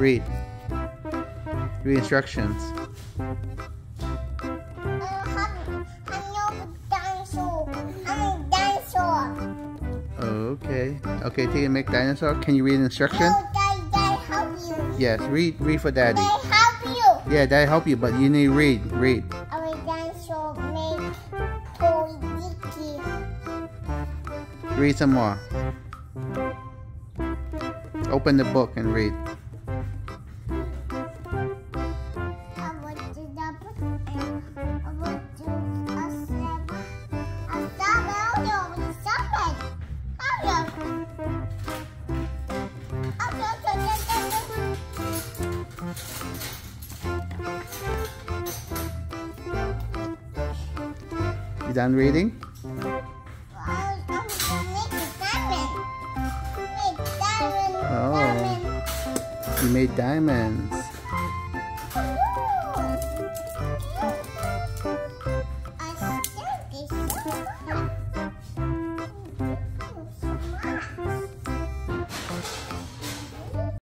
Read. Read instructions. Okay. Okay, Teigan, make dinosaur. Can you read instructions? No, Daddy help you. Yes, read for Daddy. Daddy help you. Yeah, Daddy help you, but you need to read. Read. Our dinosaur make toy dicky. Read some more. Open the book and read. You done reading? Oh, you made diamonds.